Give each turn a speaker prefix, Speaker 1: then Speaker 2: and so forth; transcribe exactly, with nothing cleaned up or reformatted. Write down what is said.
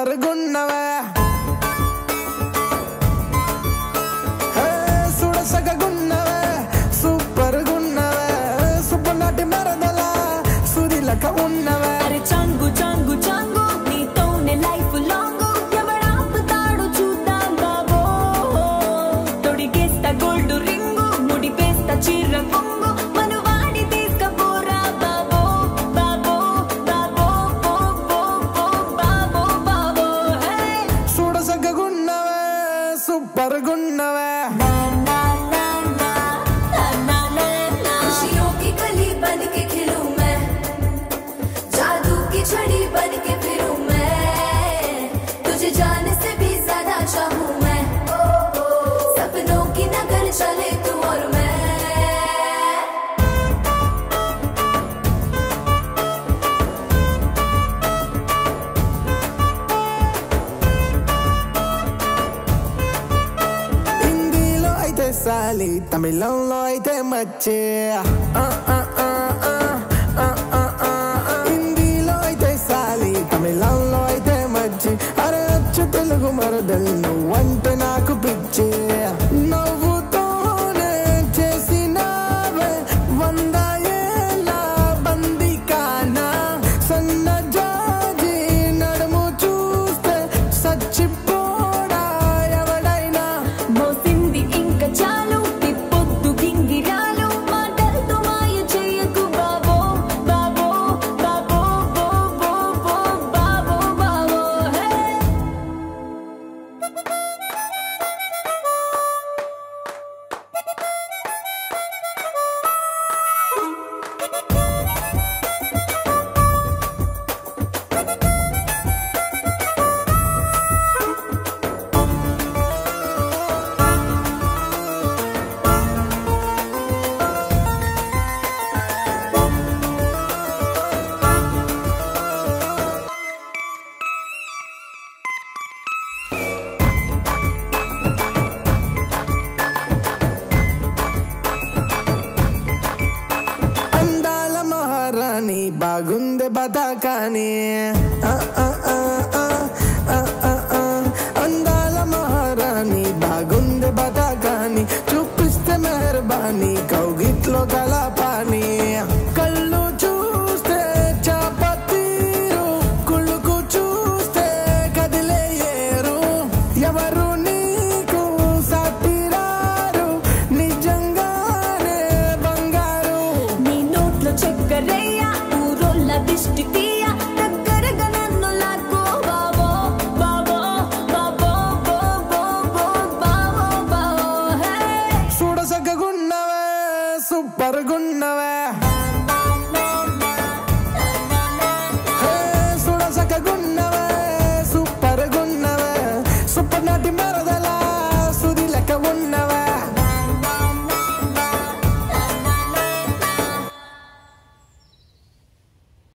Speaker 1: super గున్నవే సుడసగ గున్నవే super గున్నవే సుబ్బనాటి మరదలా సుదిలక ఉన్నవే
Speaker 2: అరే చాంగు చాంగు చాంగు నీతోనే లైఫ్ లాంగ్ ఎవడాపుతాడు చూద్దాం బాబో తొడిగేస్తా గోల్డ్ రింగు ముడిపేస్తా చీర కొంగు మనవాడి తీసుకపోరా బాబో బాబో బాబో బాబో బాబో
Speaker 1: సుడసగ గున్నవే సూపర్ గున్నవే
Speaker 2: छड़ी बन के फिरूं मैं तुझे जाने से भी ज्यादा चाहूं मैं सपनों की नगर चले तू और मैं
Speaker 1: हिंदीलो అయితే సాలి తమిళంలో అయితే మచ్చే తమిళంలో అయితే మచ్చి అరే అచ్చు తెలుగు మరదలు నువ్వంటే నాకు పిచ్చి నవ్వుతోనే చేసినావే వంద ఏళ్ళ బందికానా సన్న జాజి నడుము చూస్తే సచ్చిపోడా ఎవడైనా
Speaker 2: మోసింది ఇంకా చాలు తిప్పొద్దు గింగిరాలు మాటలతో మాయ చేయకు బాబో బాబో బాబో
Speaker 1: బాగుంది బతాకాని అందాల మహారాణి బాగుంది బతా